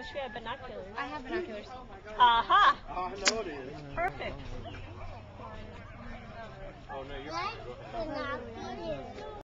wish we had binoculars. I have binoculars. Aha! I know it is. Perfect. Oh no, you're. Binoculars.